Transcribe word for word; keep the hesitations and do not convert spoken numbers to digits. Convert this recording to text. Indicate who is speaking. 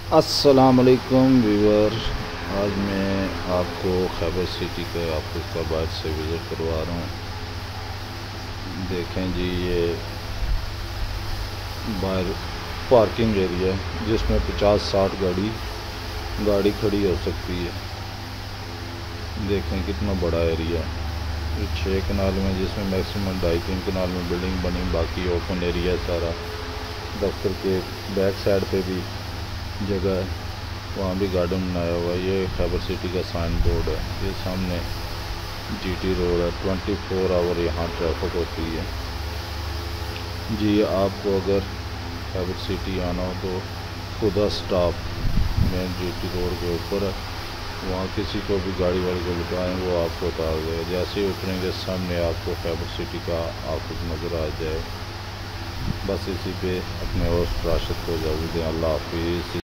Speaker 1: अस्सलाम वालेकुम व्यूअर। आज मैं आपको खैबर सिटी के ऑफिस का बाद से विज़िट करवा रहा हूँ। देखें जी, ये बाहर पार्किंग एरिया है जिसमें पचास साठ गाड़ी गाड़ी खड़ी हो सकती है। देखें कितना बड़ा एरिया है। छः कनाल में जिसमें मैक्सिमम ढाई तीन कनाल में बिल्डिंग बनी, बाकी ओपन एरिया है सारा। दफ्तर के बैक साइड पे भी जगह है, वहाँ भी गार्डन बनाया हुआ है। ये खैबर सिटी का साइन बोर्ड है। ये सामने जीटी रोड है। ट्वेंटी फोर आवर यहाँ ट्रैफिक होती है जी। आपको अगर खैबर सिटी आना हो तो खुदा स्टॉप मेन जीटी रोड के ऊपर है। वहाँ किसी को भी गाड़ी वाले को बताएं, वो आपको उतार देगा। जैसे ही उतरेंगे सामने आपको खैबर सिटी का ऑफिस नज़र आ जाए। बस इसी पे अपने और राशद को इजाज़त दें। अल्लाह हाफिज़।